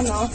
no.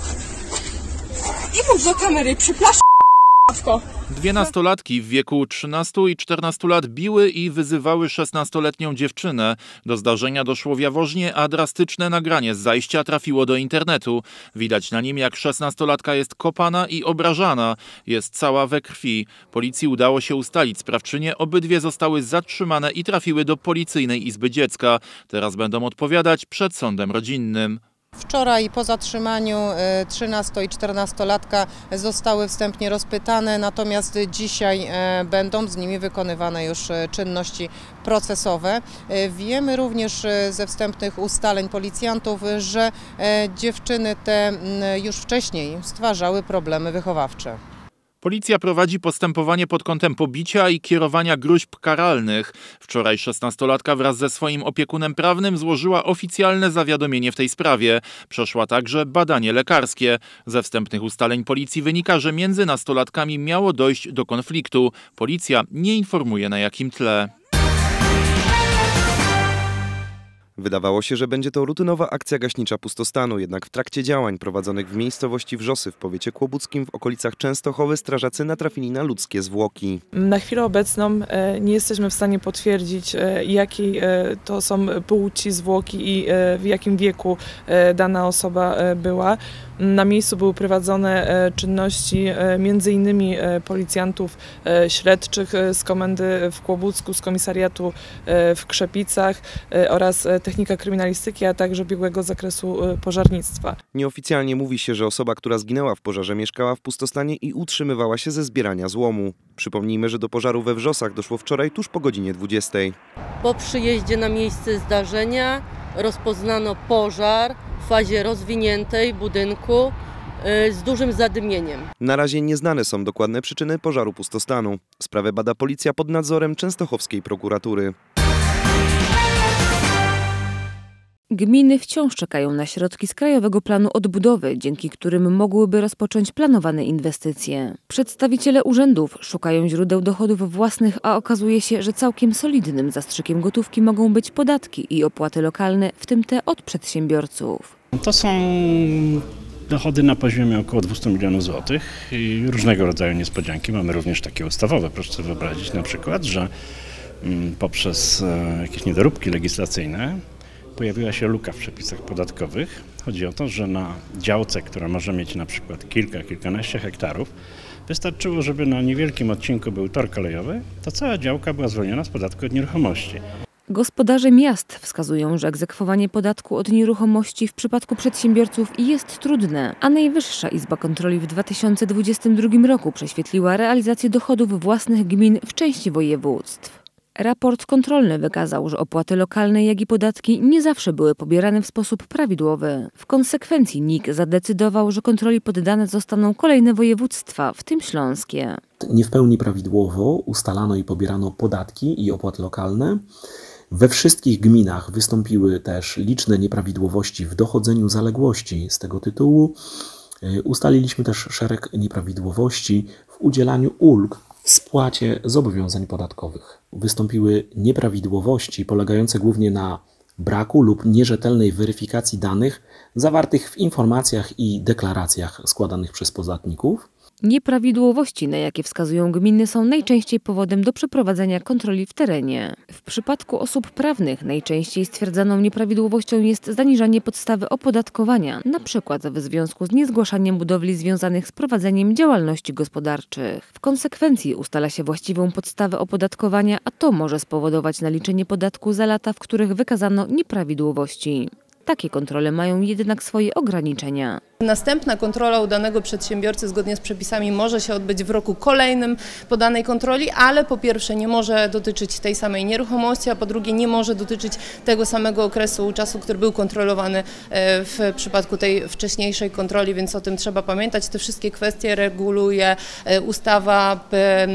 I mów do kamery, przyplasz. Dwie nastolatki w wieku 13 i 14 lat biły i wyzywały 16-letnią dziewczynę. Do zdarzenia doszło w Jaworznie, a drastyczne nagranie z zajścia trafiło do internetu. Widać na nim, jak 16-latka jest kopana i obrażana. Jest cała we krwi. Policji udało się ustalić sprawczynię. Obydwie zostały zatrzymane i trafiły do Policyjnej Izby Dziecka. Teraz będą odpowiadać przed sądem rodzinnym. Wczoraj po zatrzymaniu 13- i 14-latka zostały wstępnie rozpytane, natomiast dzisiaj będą z nimi wykonywane już czynności procesowe. Wiemy również ze wstępnych ustaleń policjantów, że dziewczyny te już wcześniej stwarzały problemy wychowawcze. Policja prowadzi postępowanie pod kątem pobicia i kierowania gróźb karalnych. Wczoraj 16-latka wraz ze swoim opiekunem prawnym złożyła oficjalne zawiadomienie w tej sprawie. Przeszła także badanie lekarskie. Ze wstępnych ustaleń policji wynika, że między nastolatkami miało dojść do konfliktu. Policja nie informuje, na jakim tle. Wydawało się, że będzie to rutynowa akcja gaśnicza pustostanu, jednak w trakcie działań prowadzonych w miejscowości Wrzosy w powiecie kłobuckim w okolicach Częstochowy strażacy natrafili na ludzkie zwłoki. Na chwilę obecną nie jesteśmy w stanie potwierdzić, jakiej to są płci zwłoki i w jakim wieku dana osoba była. Na miejscu były prowadzone czynności m.in. policjantów śledczych z komendy w Kłobucku, z komisariatu w Krzepicach oraz technika kryminalistyki, a także biegłego zakresu pożarnictwa. Nieoficjalnie mówi się, że osoba, która zginęła w pożarze, mieszkała w pustostanie i utrzymywała się ze zbierania złomu. Przypomnijmy, że do pożaru we Wrzosach doszło wczoraj tuż po godzinie 20. Po przyjeździe na miejsce zdarzenia rozpoznano pożar w fazie rozwiniętej budynku z dużym zadymieniem. Na razie nieznane są dokładne przyczyny pożaru pustostanu. Sprawę bada policja pod nadzorem częstochowskiej prokuratury. Gminy wciąż czekają na środki z Krajowego Planu Odbudowy, dzięki którym mogłyby rozpocząć planowane inwestycje. Przedstawiciele urzędów szukają źródeł dochodów własnych, a okazuje się, że całkiem solidnym zastrzykiem gotówki mogą być podatki i opłaty lokalne, w tym te od przedsiębiorców. To są dochody na poziomie około 200 milionów złotych i różnego rodzaju niespodzianki. Mamy również takie ustawowe. Proszę sobie wyobrazić na przykład, że poprzez jakieś niedoróbki legislacyjne pojawiła się luka w przepisach podatkowych. Chodzi o to, że na działce, która może mieć na przykład kilkanaście hektarów, wystarczyło, żeby na niewielkim odcinku był tor kolejowy, to cała działka była zwolniona z podatku od nieruchomości. Gospodarze miast wskazują, że egzekwowanie podatku od nieruchomości w przypadku przedsiębiorców jest trudne, a Najwyższa Izba Kontroli w 2022 roku prześwietliła realizację dochodów własnych gmin w części województw. Raport kontrolny wykazał, że opłaty lokalne, jak i podatki nie zawsze były pobierane w sposób prawidłowy. W konsekwencji NIK zadecydował, że kontroli poddane zostaną kolejne województwa, w tym śląskie. Nie w pełni prawidłowo ustalano i pobierano podatki i opłaty lokalne. We wszystkich gminach wystąpiły też liczne nieprawidłowości w dochodzeniu zaległości. Z tego tytułu ustaliliśmy też szereg nieprawidłowości w udzielaniu ulg w spłacie zobowiązań podatkowych. Wystąpiły nieprawidłowości polegające głównie na braku lub nierzetelnej weryfikacji danych zawartych w informacjach i deklaracjach składanych przez podatników. Nieprawidłowości, na jakie wskazują gminy, są najczęściej powodem do przeprowadzenia kontroli w terenie. W przypadku osób prawnych najczęściej stwierdzaną nieprawidłowością jest zaniżanie podstawy opodatkowania, np. w związku z niezgłaszaniem budowli związanych z prowadzeniem działalności gospodarczych. W konsekwencji ustala się właściwą podstawę opodatkowania, a to może spowodować naliczenie podatku za lata, w których wykazano nieprawidłowości. Takie kontrole mają jednak swoje ograniczenia. Następna kontrola u danego przedsiębiorcy zgodnie z przepisami może się odbyć w roku kolejnym po danej kontroli, ale po pierwsze nie może dotyczyć tej samej nieruchomości, a po drugie nie może dotyczyć tego samego okresu czasu, który był kontrolowany w przypadku tej wcześniejszej kontroli, więc o tym trzeba pamiętać. Te wszystkie kwestie reguluje ustawa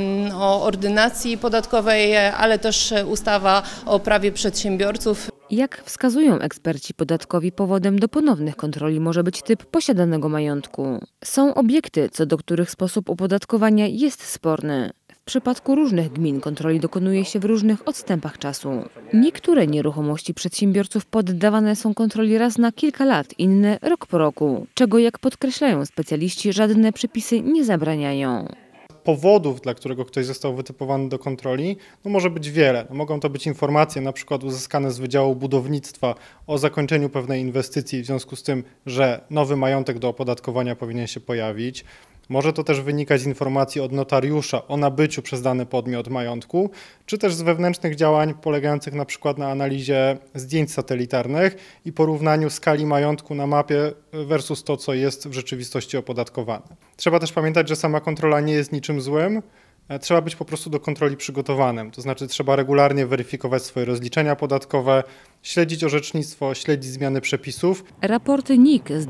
o ordynacji podatkowej, ale też ustawa o prawie przedsiębiorców. Jak wskazują eksperci podatkowi, powodem do ponownych kontroli może być typ posiadanego majątku. Są obiekty, co do których sposób opodatkowania jest sporny. W przypadku różnych gmin kontroli dokonuje się w różnych odstępach czasu. Niektóre nieruchomości przedsiębiorców poddawane są kontroli raz na kilka lat, inne rok po roku, czego, jak podkreślają specjaliści, żadne przepisy nie zabraniają. Powodów, dla którego ktoś został wytypowany do kontroli, może być wiele. Mogą to być informacje na przykład uzyskane z Wydziału Budownictwa o zakończeniu pewnej inwestycji w związku z tym, że nowy majątek do opodatkowania powinien się pojawić. Może to też wynikać z informacji od notariusza o nabyciu przez dany podmiot majątku, czy też z wewnętrznych działań polegających na przykład na analizie zdjęć satelitarnych i porównaniu skali majątku na mapie versus to, co jest w rzeczywistości opodatkowane. Trzeba też pamiętać, że sama kontrola nie jest niczym złym. Trzeba być po prostu do kontroli przygotowanym, to znaczy trzeba regularnie weryfikować swoje rozliczenia podatkowe, śledzić orzecznictwo, śledzić zmiany przepisów. Raporty NIK z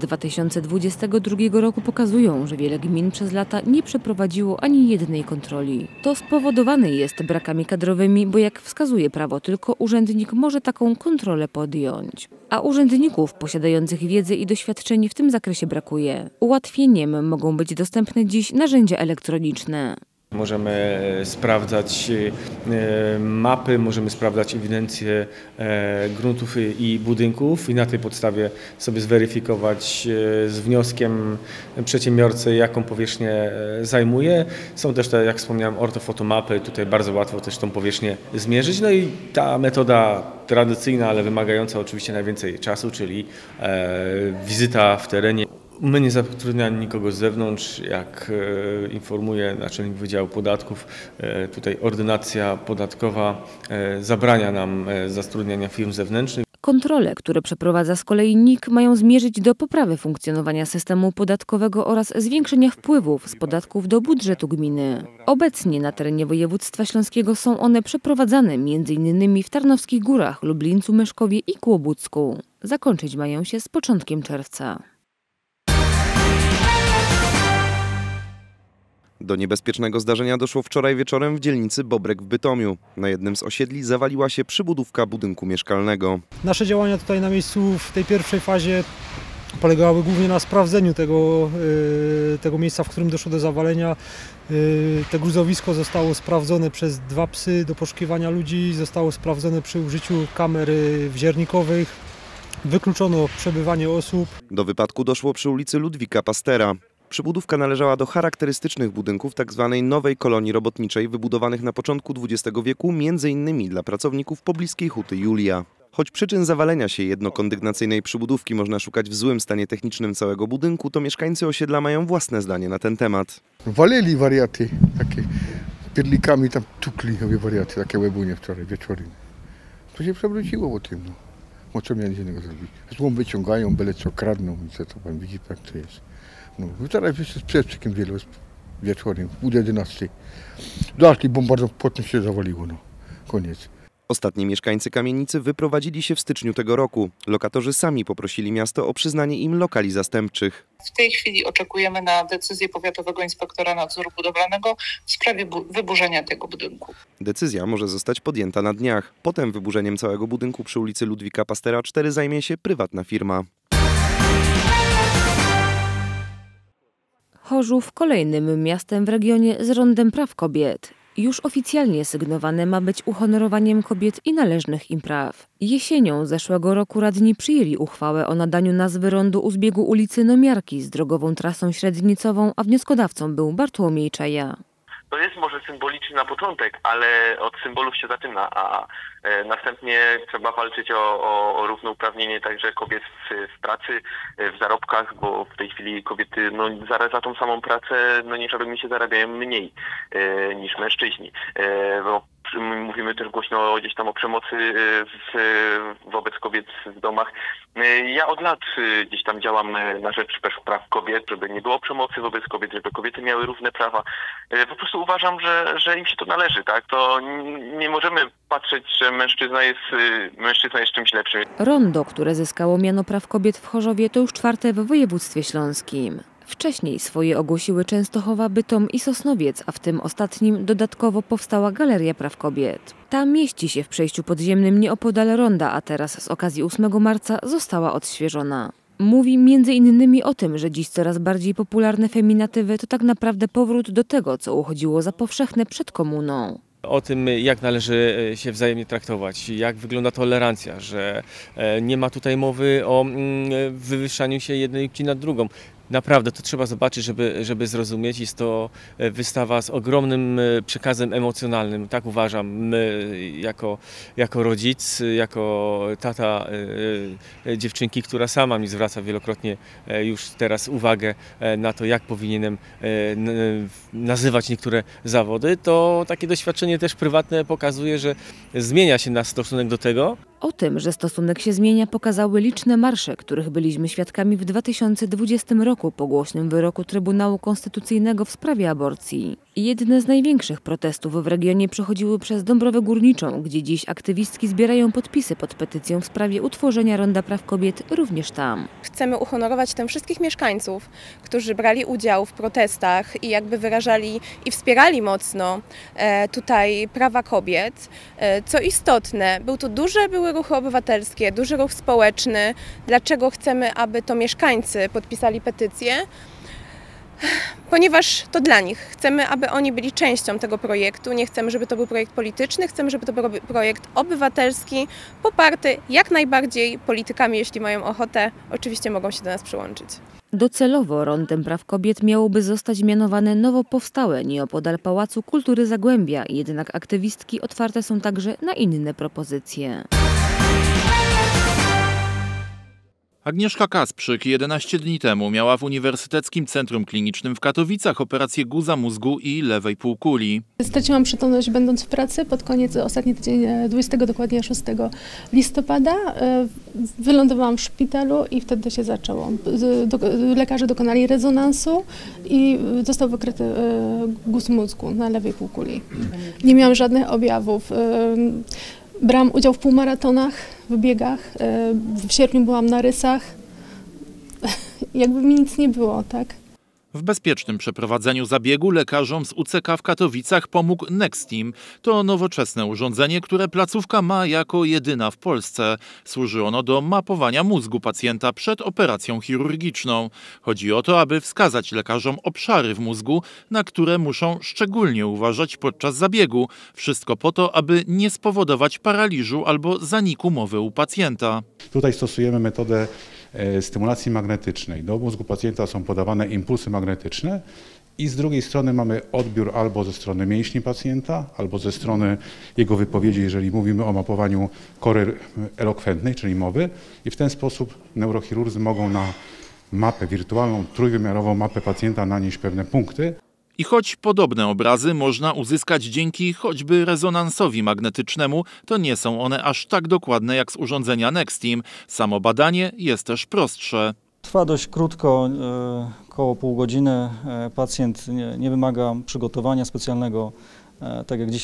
2022 roku pokazują, że wiele gmin przez lata nie przeprowadziło ani jednej kontroli. To spowodowane jest brakami kadrowymi, bo jak wskazuje prawo, tylko urzędnik może taką kontrolę podjąć. A urzędników posiadających wiedzę i doświadczenie w tym zakresie brakuje. Ułatwieniem mogą być dostępne dziś narzędzia elektroniczne. Możemy sprawdzać mapy, możemy sprawdzać ewidencję gruntów i budynków i na tej podstawie sobie zweryfikować z wnioskiem przedsiębiorcy, jaką powierzchnię zajmuje. Są też te, jak wspomniałem, ortofotomapy, tutaj bardzo łatwo też tą powierzchnię zmierzyć. No i ta metoda tradycyjna, ale wymagająca oczywiście najwięcej czasu, czyli wizyta w terenie. My nie zatrudniamy nikogo z zewnątrz, jak informuje naczelnik Wydziału Podatków, tutaj ordynacja podatkowa zabrania nam zatrudniania firm zewnętrznych. Kontrole, które przeprowadza z kolei NIK, mają zmierzyć do poprawy funkcjonowania systemu podatkowego oraz zwiększenia wpływów z podatków do budżetu gminy. Obecnie na terenie województwa śląskiego są one przeprowadzane m.in. w Tarnowskich Górach, Lublińcu, Myszkowie i Kłobucku. Zakończyć mają się z początkiem czerwca. Do niebezpiecznego zdarzenia doszło wczoraj wieczorem w dzielnicy Bobrek w Bytomiu. Na jednym z osiedli zawaliła się przybudówka budynku mieszkalnego. Nasze działania tutaj na miejscu w tej pierwszej fazie polegały głównie na sprawdzeniu tego miejsca, w którym doszło do zawalenia. To gruzowisko zostało sprawdzone przez 2 psy do poszukiwania ludzi, zostało sprawdzone przy użyciu kamer wziernikowych. Wykluczono przebywanie osób. Do wypadku doszło przy ulicy Ludwika Pastera. Przybudówka należała do charakterystycznych budynków tzw. nowej kolonii robotniczej wybudowanych na początku XX wieku m.in. dla pracowników pobliskiej huty Julia. Choć przyczyn zawalenia się jednokondygnacyjnej przybudówki można szukać w złym stanie technicznym całego budynku, to mieszkańcy osiedla mają własne zdanie na ten temat. Walili wariaty, takie pierlikami tam tukli wariaty, takie łebunie wczoraj wieczorem. To się przewróciło po tym. No co mieli innego zrobić? Złom wyciągają, byle co kradną i co to pan widzi, jak to jest. No, wczoraj wszyscy z przeciwkiem wielu wieczorem, o 11. Zaszli bombardą, potem się zawaliło, no. Koniec. Ostatni mieszkańcy kamienicy wyprowadzili się w styczniu tego roku. Lokatorzy sami poprosili miasto o przyznanie im lokali zastępczych. W tej chwili oczekujemy na decyzję powiatowego inspektora nadzoru budowlanego w sprawie wyburzenia tego budynku. Decyzja może zostać podjęta na dniach. Potem wyburzeniem całego budynku przy ulicy Ludwika Pastera 4 zajmie się prywatna firma. Chorzów kolejnym miastem w regionie z Rondem Praw Kobiet. Już oficjalnie sygnowane ma być uhonorowaniem kobiet i należnych im praw. Jesienią zeszłego roku radni przyjęli uchwałę o nadaniu nazwy rondu u zbiegu ulicy Nomiarki z drogową trasą średnicową, a wnioskodawcą był Bartłomiej Czaja. To jest może symboliczny na początek, ale od symbolów się zaczyna, a następnie trzeba walczyć o równouprawnienie także kobiet w pracy, w zarobkach, bo w tej chwili kobiety za tą samą pracę niż robimy zarabiają mniej niż mężczyźni. Bo mówimy też głośno gdzieś tam o przemocy wobec kobiet w domach. Ja od lat gdzieś tam działam na rzecz praw kobiet, żeby nie było przemocy wobec kobiet, żeby kobiety miały równe prawa. Po prostu uważam, że im się to należy, tak? To nie możemy patrzeć, że mężczyzna jest czymś lepszym. Rondo, które zyskało miano praw kobiet w Chorzowie, to już 4. w województwie śląskim. Wcześniej swoje ogłosiły Częstochowa, Bytom i Sosnowiec, a w tym ostatnim dodatkowo powstała Galeria Praw Kobiet. Ta mieści się w przejściu podziemnym nieopodal ronda, a teraz z okazji 8 marca została odświeżona. Mówi m.in. o tym, że dziś coraz bardziej popularne feminatywy to tak naprawdę powrót do tego, co uchodziło za powszechne przed komuną. O tym, jak należy się wzajemnie traktować, jak wygląda tolerancja, że nie ma tutaj mowy o wywyższaniu się jednej płci nad drugą. Naprawdę to trzeba zobaczyć, żeby zrozumieć. Jest to wystawa z ogromnym przekazem emocjonalnym, tak uważam, my jako rodzic, jako tata dziewczynki, która sama mi zwraca wielokrotnie już teraz uwagę na to, jak powinienem nazywać niektóre zawody, to takie doświadczenie też prywatne pokazuje, że zmienia się nasz stosunek do tego. O tym, że stosunek się zmienia, pokazały liczne marsze, których byliśmy świadkami w 2020 roku po głośnym wyroku Trybunału Konstytucyjnego w sprawie aborcji. Jedne z największych protestów w regionie przechodziły przez Dąbrowę Górniczą, gdzie dziś aktywistki zbierają podpisy pod petycją w sprawie utworzenia Ronda Praw Kobiet również tam. Chcemy uhonorować tym wszystkich mieszkańców, którzy brali udział w protestach i jakby wyrażali i wspierali mocno tutaj prawa kobiet. Co istotne, były ruchy obywatelskie, duży ruch społeczny. Dlaczego chcemy, aby to mieszkańcy podpisali petycję? Ponieważ to dla nich. Chcemy, aby oni byli częścią tego projektu. Nie chcemy, żeby to był projekt polityczny, chcemy, żeby to był projekt obywatelski, poparty jak najbardziej politykami, jeśli mają ochotę. Oczywiście mogą się do nas przyłączyć. Docelowo Rondem Praw Kobiet miałoby zostać mianowane nowo powstałe nieopodal Pałacu Kultury Zagłębia, jednak aktywistki otwarte są także na inne propozycje. Agnieszka Kasprzyk 11 dni temu miała w Uniwersyteckim Centrum Klinicznym w Katowicach operację guza mózgu i lewej półkuli. Straciłam przytomność będąc w pracy pod koniec, ostatni tydzień, 26 listopada. Wylądowałam w szpitalu i wtedy się zaczęło. Lekarze dokonali rezonansu i został wykryty guz mózgu na lewej półkuli. Nie miałam żadnych objawów. Brałam udział w półmaratonach, w biegach, w sierpniu byłam na rysach, jakby mi nic nie było, tak? W bezpiecznym przeprowadzeniu zabiegu lekarzom z UCK w Katowicach pomógł Nextim. To nowoczesne urządzenie, które placówka ma jako jedyna w Polsce. Służy ono do mapowania mózgu pacjenta przed operacją chirurgiczną. Chodzi o to, aby wskazać lekarzom obszary w mózgu, na które muszą szczególnie uważać podczas zabiegu. Wszystko po to, aby nie spowodować paraliżu albo zaniku mowy u pacjenta. Tutaj stosujemy metodę stymulacji magnetycznej. Do mózgu pacjenta są podawane impulsy magnetyczne i z drugiej strony mamy odbiór albo ze strony mięśni pacjenta, albo ze strony jego wypowiedzi, jeżeli mówimy o mapowaniu kory elokwentnej, czyli mowy, i w ten sposób neurochirurdzy mogą na mapę wirtualną, trójwymiarową mapę pacjenta nanieść pewne punkty. I choć podobne obrazy można uzyskać dzięki choćby rezonansowi magnetycznemu, to nie są one aż tak dokładne jak z urządzenia Nextim. Samo badanie jest też prostsze. Trwa dość krótko, około pół godziny. Pacjent nie wymaga przygotowania specjalnego. Tak jak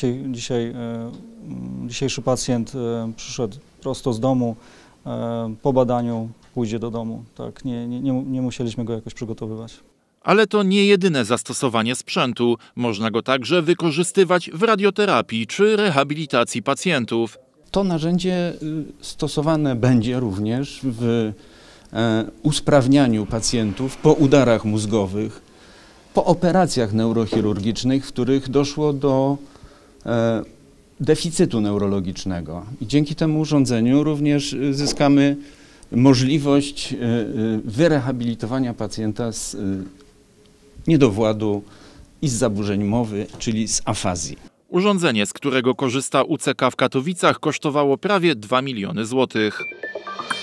dzisiejszy pacjent przyszedł prosto z domu, po badaniu pójdzie do domu. Tak, nie musieliśmy go jakoś przygotowywać. Ale to nie jedyne zastosowanie sprzętu. Można go także wykorzystywać w radioterapii czy rehabilitacji pacjentów. To narzędzie stosowane będzie również w usprawnianiu pacjentów po udarach mózgowych, po operacjach neurochirurgicznych, w których doszło do deficytu neurologicznego. I dzięki temu urządzeniu również zyskamy możliwość wyrehabilitowania pacjenta z niedowładu i z zaburzeń mowy, czyli z afazji. Urządzenie, z którego korzysta UCK w Katowicach, kosztowało prawie 2 miliony złotych.